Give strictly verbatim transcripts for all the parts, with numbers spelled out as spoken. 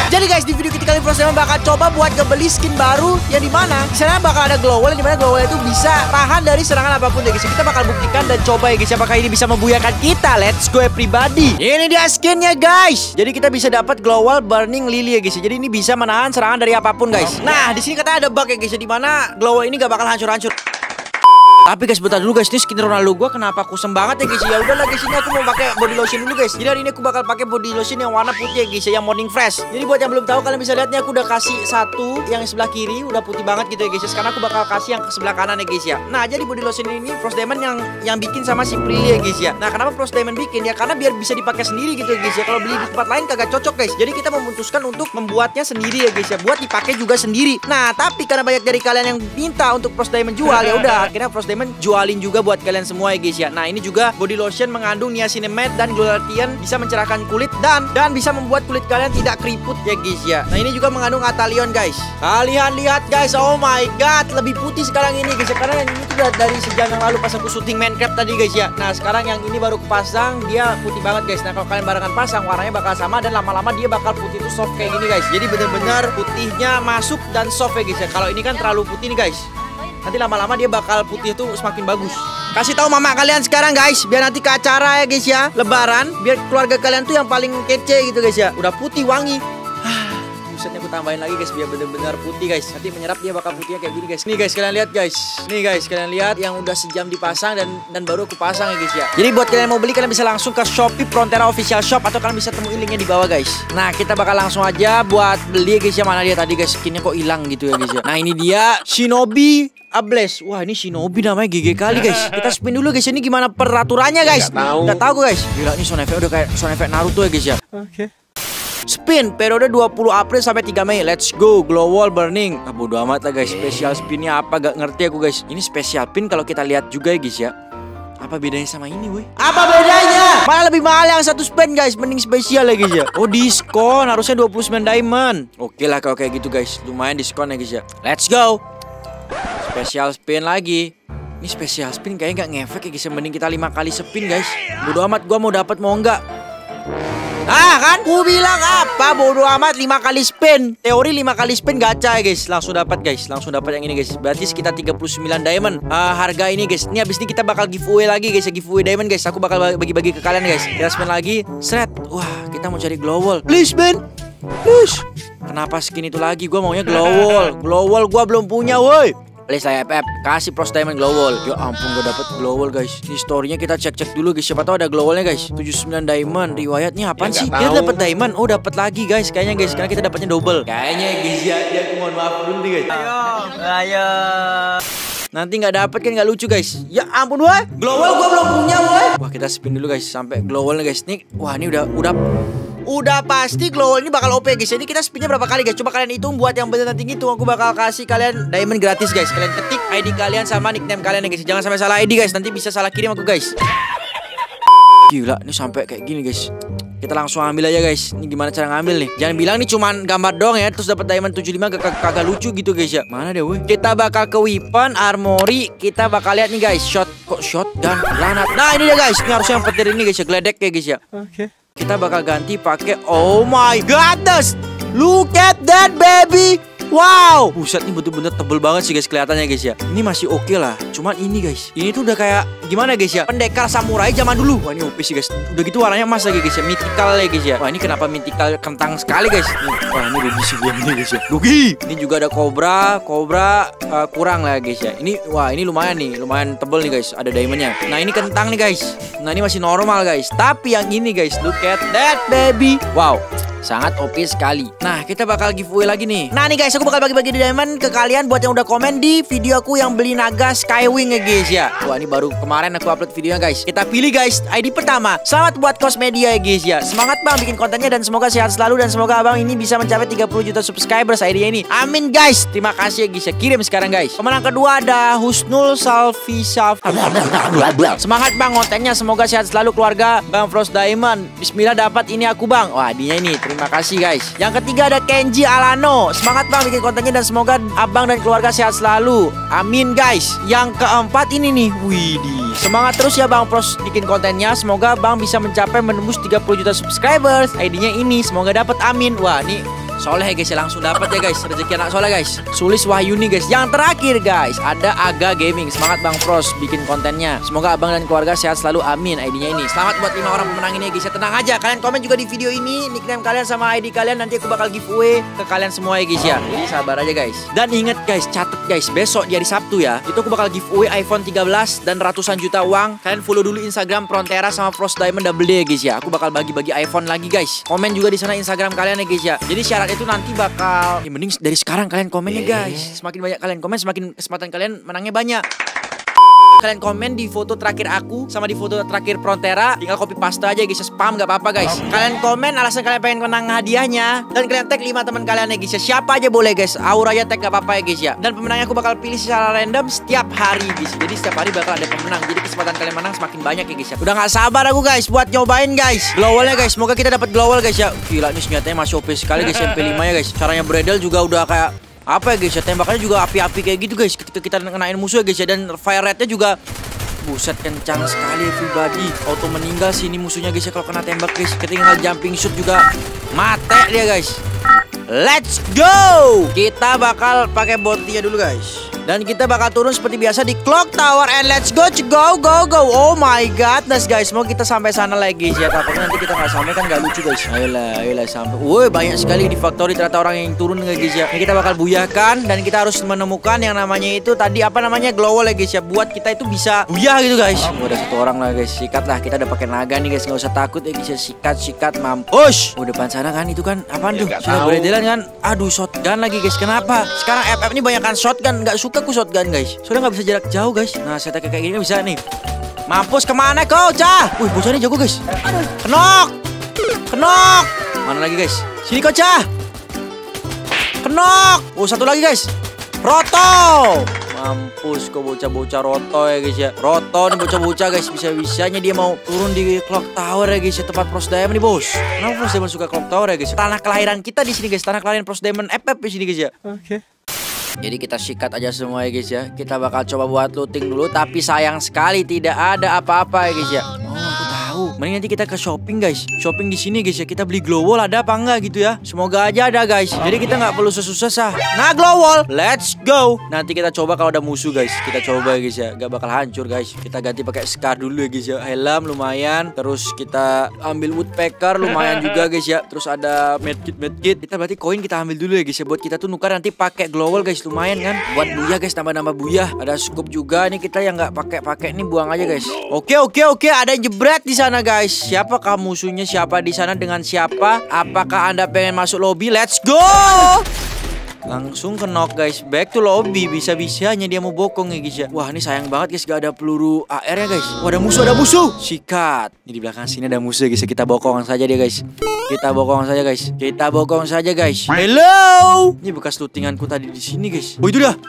Jadi guys, di video kita kali ini Frost Diamond bakal coba buat ngebeli skin baru yang dimana di sana bakal ada glow wall, yang dimana glow wall itu bisa tahan dari serangan apapun ya guys. Kita bakal buktikan dan coba ya guys, apakah ini bisa membuyakan kita. Let's go everybody. Ini dia skinnya guys. Jadi kita bisa dapat glow wall burning lily ya guys. Jadi ini bisa menahan serangan dari apapun guys. Nah di sini katanya ada bug ya guys, di mana glow wall ini gak bakal hancur-hancur. Tapi guys, bentar dulu guys, ini skin Ronaldo gua kenapa kusem banget ya guys. Ya udahlah guys, ini aku mau pakai body lotion dulu guys. Jadi hari ini aku bakal pakai body lotion yang warna putih ya guys, yang morning fresh. Jadi buat yang belum tahu, kalian bisa lihat nih, aku udah kasih satu yang sebelah kiri udah putih banget gitu ya guys. Sekarang aku bakal kasih yang ke sebelah kanan ya guys ya. Nah, jadi body lotion ini Frost Diamond yang yang bikin sama si Prilly ya guys ya. Nah, kenapa Frost Diamond bikin ya? Karena biar bisa dipakai sendiri gitu ya guys ya. Kalau beli di tempat lain kagak cocok guys. Jadi kita memutuskan untuk membuatnya sendiri ya guys ya, buat dipakai juga sendiri. Nah, tapi karena banyak dari kalian yang minta untuk Frost Diamond jual, ya udah akhirnya Frost Diamond jualin juga buat kalian semua ya guys ya. Nah ini juga body lotion mengandung niacinamide dan glutathione, bisa mencerahkan kulit dan dan bisa membuat kulit kalian tidak keriput ya guys ya. Nah ini juga mengandung Athalion guys. Kalian lihat guys, oh my god, lebih putih sekarang ini guys ya. Karena yang ini tuh dari sejam yang lalu pas aku syuting Minecraft tadi guys ya. Nah sekarang yang ini baru kupasang, dia putih banget guys. Nah kalau kalian barengan pasang, warnanya bakal sama dan lama-lama dia bakal putih tuh soft kayak gini guys. Jadi bener-bener putihnya masuk dan soft ya guys ya. Kalau ini kan terlalu putih nih guys, nanti lama-lama dia bakal putih tuh semakin bagus. Kasih tahu mama kalian sekarang guys, biar nanti ke acara ya guys ya, lebaran, biar keluarga kalian tuh yang paling kece gitu guys ya. Udah putih wangi. Busetnya aku tambahin lagi guys, biar bener-bener putih guys. Nanti menyerap dia bakal putihnya kayak gini guys. Nih guys, kalian lihat guys. Nih guys, kalian lihat yang udah sejam dipasang dan dan baru aku pasang ya guys ya. Jadi buat kalian yang mau beli, kalian bisa langsung ke Shopee Frontera Official Shop atau kalian bisa temuin linknya di bawah guys. Nah kita bakal langsung aja buat beli guys ya. Mana dia tadi guys, skinnya kok hilang gitu ya guys ya. Nah ini dia Shinobi Ables. Wah ini Shinobi namanya, G G kali guys. Kita spin dulu guys, ini gimana peraturannya guys? Gak tahu. Gak tahu guys. Gila ini sound effect udah kayak sound effect Naruto ya guys ya. Oke okay. Spin periode dua puluh April sampai tiga Mei. Let's go. Glow wall burning. Ah bodo amat lah guys, special spinnya apa gak ngerti aku guys. Ini special pin kalau kita lihat juga ya guys ya. Apa bedanya sama ini weh? Apa bedanya? Malah lebih mahal yang satu spin guys, mending spesial ya guys ya. Oh diskon, harusnya dua puluh sembilan diamond. Oke lah kalau kayak gitu guys, lumayan diskon ya guys ya. Let's go. Special spin lagi. Ini special spin kayaknya gak ngefek ya guys. Mending kita lima kali spin guys. Bodo amat gua mau dapat mau enggak. Ah kan, ku bilang apa, bodo amat lima kali spin. Teori lima kali spin gacha ya guys. Langsung dapat guys, langsung dapat yang ini guys. Berarti sekitar tiga puluh sembilan diamond uh, harga ini guys. Ini habis ini kita bakal giveaway lagi guys ya, giveaway diamond guys. Aku bakal bagi-bagi ke kalian guys. Kita spin lagi, seret. Wah, kita mau cari glow wall. Please Ben, please. Kenapa skin itu lagi? Gua maunya glow wall. Glow wall gua belum punya woi. Please lah F F, kasih Frost Diamond glow wall. Ya ampun gak dapet glow wall guys. Ini storynya kita cek-cek dulu guys, siapa tahu ada glow wallnya guys. tujuh puluh sembilan diamond. Riwayatnya apaan ya, sih? Kita dapat diamond. Oh dapat lagi guys, kayaknya guys, karena kita dapatnya double. Kayaknya guys ya, ya aku mohon maaf dulu nih guys. Ayo, ayo. Nanti nggak dapet kan nggak lucu guys. Ya ampun woi, glow wall gua belum punya woi. Wah kita spin dulu guys sampai glow wallnya guys. Nih, wah ini udah udah Udah pasti glow wall ini bakal O P guys. Jadi kita spinnya berapa kali guys? Coba kalian hitung, buat yang beneran tinggi tuh aku bakal kasih kalian diamond gratis guys. Kalian ketik I D kalian sama nickname kalian ya guys. Jangan sampai salah I D guys, nanti bisa salah kirim aku guys. Gila, ini sampai kayak gini guys. Kita langsung ambil aja guys. Ini gimana cara ngambil nih? Jangan bilang nih cuman gambar doang ya, terus dapat diamond tujuh puluh lima kagak kagak lucu gitu guys ya. Mana deh weh? Kita bakal ke weapon, armory. Kita bakal lihat nih guys. Shot, kok shotgun, granat. Nah ini dia guys. Ini harusnya yang petir ini guys ya, geledek ya guys ya. Oke. Okay. Kita bakal ganti pakai, oh my goodness, look at that baby. Wow, buset ini bener-bener tebel banget sih guys kelihatannya guys ya. Ini masih oke okay lah. Cuman ini guys, ini tuh udah kayak gimana guys ya? Pendekar samurai zaman dulu. Wah ini O P sih guys. Udah gitu warnanya emas lagi guys ya, mythical ya guys ya. Wah ini kenapa mythical kentang sekali guys? Nih, wah ini rugi sih gue ini guys ya. Rugi. Ini juga ada cobra, cobra uh, kurang lah guys ya. Ini wah ini lumayan nih, lumayan tebel nih guys. Ada diamondnya. Nah ini kentang nih guys. Nah ini masih normal guys. Tapi yang ini guys, look at that baby. Wow. Sangat O P sekali. Nah kita bakal giveaway lagi nih. Nah nih guys, aku bakal bagi-bagi diamond ke kalian buat yang udah komen di video aku yang beli naga Skywing ya guys ya. Wah ini baru kemarin aku upload videonya guys. Kita pilih guys I D pertama. Selamat buat Cosmedia ya guys ya. Semangat bang bikin kontennya dan semoga sehat selalu. Dan semoga abang ini bisa mencapai tiga puluh juta subscribers I D-nya ini. Amin guys. Terima kasih ya guys ya. Kirim sekarang guys. Pemenang kedua ada Husnul Salvisaf. Semangat bang kontennya, semoga sehat selalu keluarga Bang Frost Diamond. Bismillah dapat ini aku bang. Wah hadiahnya ini. Terima kasih guys. Yang ketiga ada Kenji Alano. Semangat bang bikin kontennya dan semoga abang dan keluarga sehat selalu. Amin guys. Yang keempat ini nih. Widih. Semangat terus ya bang Frost bikin kontennya. Semoga bang bisa mencapai menembus tiga puluh juta subscribers. I D-nya ini. Semoga dapat amin. Wah ini soleh guys ya, langsung dapat ya guys. Rezeki anak soleh guys. Sulis Wahyuni guys. Yang terakhir guys, ada Aga Gaming. Semangat Bang Pros bikin kontennya. Semoga abang dan keluarga sehat selalu, amin. I D-nya ini. Selamat buat lima orang pemenang ini guys ya. Tenang aja, kalian komen juga di video ini nickname kalian sama I D kalian, nanti aku bakal giveaway ke kalian semua ya guys ya. Jadi sabar aja guys. Dan inget guys, catet guys, besok di hari Sabtu ya, itu aku bakal giveaway iPhone tiga belas dan ratusan juta uang. Kalian follow dulu Instagram Frontera sama Frost Diamond Double D ya guys ya. Aku bakal bagi-bagi iPhone lagi guys. Komen juga di sana Instagram kalian ya guys ya. Jadi syarat itu nanti bakal, ya mending dari sekarang kalian komen ya guys. Semakin banyak kalian komen, semakin kesempatan kalian menangnya banyak. Kalian komen di foto terakhir aku sama di foto terakhir Frontera, tinggal copy paste aja guys, spam gak apa-apa guys. Kalian komen alasan kalian pengen menang hadiahnya, dan kalian tag lima teman kalian ya guys ya. Siapa aja boleh guys, Aura aja tag gak apa-apa ya guys ya. Dan pemenangnya aku bakal pilih secara random setiap hari guys. Jadi setiap hari bakal ada pemenang, jadi kesempatan kalian menang semakin banyak ya guys ya. Udah gak sabar aku guys buat nyobain guys glowalnya guys. Semoga kita dapat glowal guys ya. Gila nih senjatanya masih O P sekali guys, M P lima ya guys. Caranya bredel juga udah kayak apa ya guys ya, tembakannya juga api-api kayak gitu guys ketika kita ngenain musuh ya guys ya. Dan fire rate-nya juga buset kencang sekali everybody. Auto meninggal sih ini musuhnya guys ya kalau kena tembak guys. Ketinggal jumping shoot juga mate dia guys. Let's go. Kita bakal pakai botinya dulu guys. Dan kita bakal turun seperti biasa di Clock Tower. And let's go, go, go, go. Oh my godness guys. Mau kita sampai sana lagi ya. Takutnya nanti kita nggak sampai kan nggak lucu guys. Ayolah, ayolah sampai. Woi banyak sekali di factory ternyata orang yang turun guys ya. Ini kita bakal buyahkan. Dan kita harus menemukan yang namanya itu tadi apa namanya glowal ya guys ya. Buat kita itu bisa buyah gitu guys. Oh, udah satu orang lah guys. Sikat lah. Kita udah pakai naga nih guys. Nggak usah takut ya guys ya. Sikat, sikat, mampus. Oh depan sana kan itu kan apaan tuh? Sudah beredelan kan? Aduh shotgun lagi guys. Kenapa? Sekarang F F ini banyak kan shotgun. Nggak suka aku shotgun guys. Soalnya nggak bisa jarak jauh guys. Nah saya kayak gini bisa nih. Mampus kemana kau Cah? Wih bocah ini jago guys. Kenok. Kenok. Mana lagi guys? Sini kau Cah. Kenok. Oh satu lagi guys. Roto. Mampus kau bocah-bocah roto ya guys ya. Roto nih bocah-bocah guys. Bisa-bisanya dia mau turun di Clock Tower ya guys ya. Tempat Frost Diamond nih bos. Kenapa Frost Diamond suka Clock Tower ya guys? Tanah kelahiran kita di sini guys. Tanah kelahiran Frost Diamond F F di sini guys ya. Oke. Okay. Jadi kita sikat aja semua ya guys ya. Kita bakal coba buat looting dulu. Tapi sayang sekali tidak ada apa-apa ya guys ya. Oh aku tahu. Mending nanti kita ke shopping guys. Shopping di sini guys ya. Kita beli glowal ada apa enggak gitu ya. Semoga aja ada guys. Jadi kita nggak perlu susah-susah. Nah glowal, let's go. Nanti kita coba kalau ada musuh guys. Kita coba ya guys ya. Gak bakal hancur guys. Kita ganti pakai scar dulu ya guys ya. Helm lumayan. Terus kita ambil woodpecker lumayan juga guys ya. Terus ada medkit medkit. Kita berarti koin kita ambil dulu ya guys ya. Buat kita tuh nukar nanti pakai glowal guys. Lumayan kan buat buyah guys, tambah-nambah buyah. Ada scoop juga nih kita yang nggak pakai-pakai nih, buang aja guys. Oke oke oke, ada yang jebret di sana guys. Siapakah musuhnya? Siapa di sana dengan siapa? Apakah Anda pengen masuk lobby? Let's go. Langsung ke knock guys. Back to lobby. Bisa-bisanya dia mau bokong ya guys ya. Wah ini sayang banget guys gak ada peluru A R ya guys. Wah ada musuh, ada musuh. Sikat. Ini di belakang sini ada musuh guys. Kita bokong saja dia guys. Kita bokong saja guys. Kita bokong saja guys. Hello. Ini bekas lootinganku tadi di sini guys. Oh itu dah.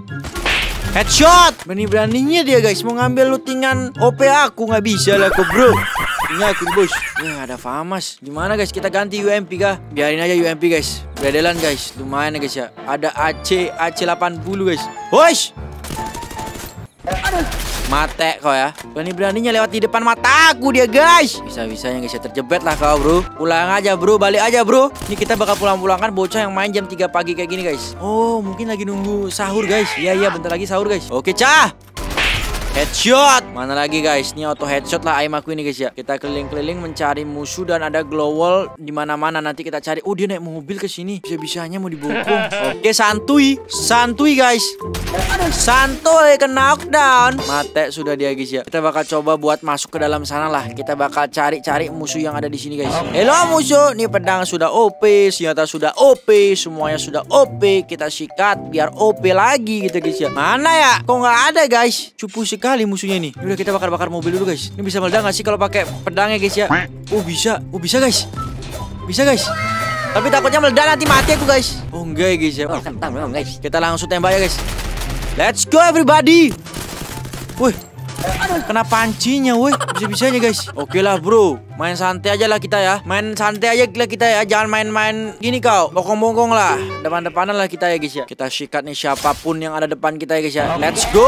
Headshot. Berani-beraninya dia guys mau ngambil lootingan O P aku. Nggak bisa lah kok bro. Ini aku bos. Wah ada Famas. Gimana guys kita ganti U M P kah? Biarin aja U M P guys. Beredelan guys. Lumayan ya guys ya. Ada A C A C delapan puluh guys. Wosh. Mate kau ya. Berani-beraninya lewat di depan mataku dia guys. Bisa-bisanya guys ya. Terjebet lah kau bro. Pulang aja bro. Balik aja bro. Ini kita bakal pulang-pulang kan bocah yang main jam tiga pagi kayak gini guys. Oh mungkin lagi nunggu sahur guys. Iya iya bentar lagi sahur guys. Oke Cah. Headshot. Mana lagi guys? Ini auto headshot lah aim aku ini guys ya. Kita keliling-keliling mencari musuh dan ada glowal di mana-mana. Nanti kita cari. Oh dia naik mobil ke sini. Bisa-bisanya mau dibokong. Oke santuy. Santuy guys. Santuy ke knockdown. Mate sudah dia guys ya. Kita bakal coba buat masuk ke dalam sana lah. Kita bakal cari-cari musuh yang ada di sini guys. Hello musuh. Nih pedang sudah O P, senjata sudah O P, semuanya sudah O P. Kita sikat biar O P lagi gitu guys ya. Mana ya? Kok nggak ada guys? Cupu sekali musuhnya nih. Udah kita bakar-bakar mobil dulu guys. Ini bisa meledak nggak sih kalau pakai pedangnya guys ya? Oh bisa. Oh bisa guys. Bisa guys. Tapi takutnya meledak nanti mati aku guys. Oh enggak ya guys ya. Kita langsung tembak ya guys. Let's go everybody. Wih, kena pancinya woi. Bisa-bisanya guys. Oke lah bro. Main santai aja lah kita ya. Main santai aja lah kita ya. Jangan main-main gini kau. Bokong-bokong lah. Depan-depanan lah kita ya guys ya. Kita sikat nih siapapun yang ada depan kita ya guys ya. Let's go.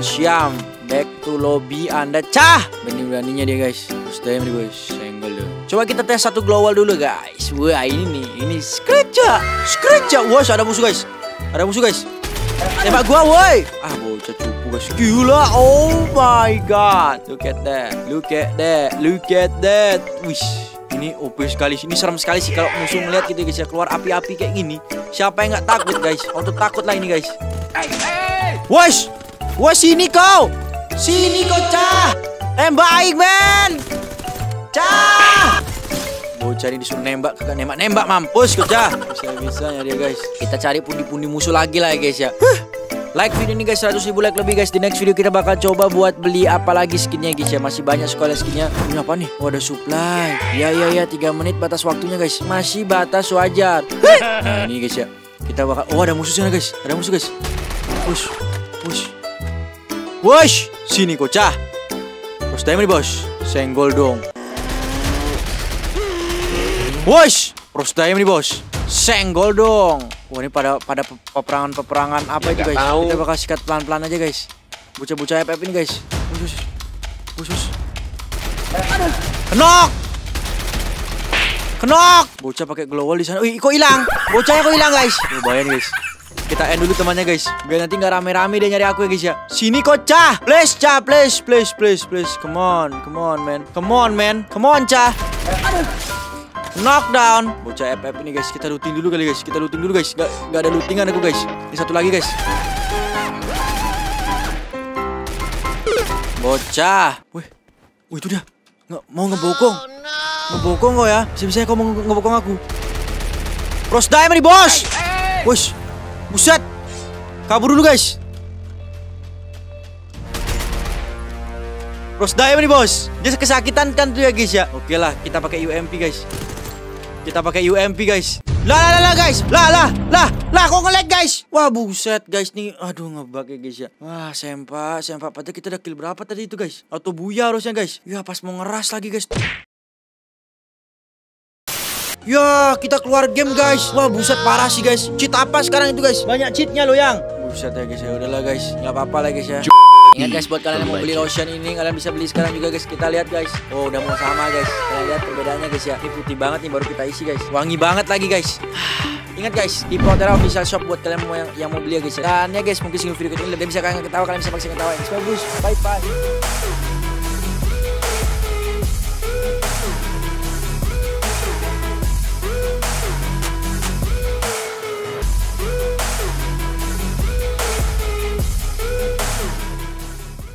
Onsyam. Back to lobby Anda Cah. Berani-beraninya dia guys. Terus dia guys. Senggol deh. Coba kita tes satu global dulu guys. Wah ini nih, ini Scratcha, Scratcha. Wah ada musuh guys, ada musuh guys. Tembak gua woi. Ah bocah cupu guys. Gila, oh my god. Look at that, look at that, look at that. Wish. Ini O P sekali, ini serem sekali sih kalau musuh ngeliat gitu guys ya, keluar api-api kayak gini. Siapa yang nggak takut guys? Auto takut lah ini guys. Wash, wash sini kau, sini kau cah, tembak aing men, cah. Bocah ini disuruh nembak, kagak nembak nembak mampus kau cah. Bisa-bisanya dia guys. Kita cari pundi-pundi musuh lagi lah ya guys ya. Like video ini guys, seratus ribu like lebih guys. Di next video kita bakal coba buat beli apa lagi skinnya guys ya. Masih banyak sekali skinnya. Ini apa nih? Oh ada supply. Ya ya ya tiga menit batas waktunya guys. Masih batas wajar. Nah ini guys ya. Kita bakal, oh ada musuh sana guys. Ada musuh guys. Push, push, push. Sini kocah. Terus diamond bos. Senggol dong. Wush. Terus diamond bos. Senggol dong. Wah ini pada pada peperangan-peperangan apa ya itu guys. Tahu. Kita bakal sikat pelan-pelan aja guys. Bocah-bocah F F ini guys. Khusus. Khusus. Kenok. Kenok. Bocah pakai glowal di sana. Wih, kok hilang? Bocahnya kok hilang guys? Oh, bayangin guys. Kita end dulu temannya guys. Biar nanti nggak rame-rame dia nyari aku ya guys ya. Sini kok cah. Please cah, please, please, please, please. Come on, come on man. Come on man. Come on cah. Knockdown. Bocah F F ini guys. Kita looting dulu kali guys. Kita looting dulu guys. Gak, gak ada lootingan aku guys. Ini satu lagi guys. Bocah. Wih. Wih itu dia. Nggak mau ngebokong. Ngebokong kok ya. Bisa-bisanya kau mau ngebokong aku. Cross diamond nih bos. Wush. Buset. Kabur dulu guys. Cross diamond nih bos. Dia kesakitan kan tuh ya guys ya. Oke lah. Kita pakai U M P guys. Kita pakai U M P guys. Lah lah lah guys. Lah lah lah lah kok nge-lag guys. Wah buset guys nih. Aduh ngebug ya guys ya. Wah sempak sempak. Padahal kita udah kill berapa tadi itu guys. Atau buya harusnya guys. Ya pas mau ngeras lagi guys. Ya kita keluar game guys. Wah buset parah sih guys. Cheat apa sekarang itu guys? Banyak cheatnya loh yang. Buset ya guys ya. Udahlah guys. Gak apa-apa lah guys ya. Ingat guys buat kalian yang mau beli lotion ini, kalian bisa beli sekarang juga guys. Kita lihat guys. Oh udah mau sama guys. Kalian lihat perbedaannya guys ya. Ini putih banget nih baru kita isi guys. Wangi banget lagi guys. Ingat guys, di Pantera Official Shop buat kalian yang, yang mau beli ya guys. Dan ya guys, mungkin single video ini lebih bisa kalian ketawa, kalian bisa pakai ketawa. Bagus. Bye bye.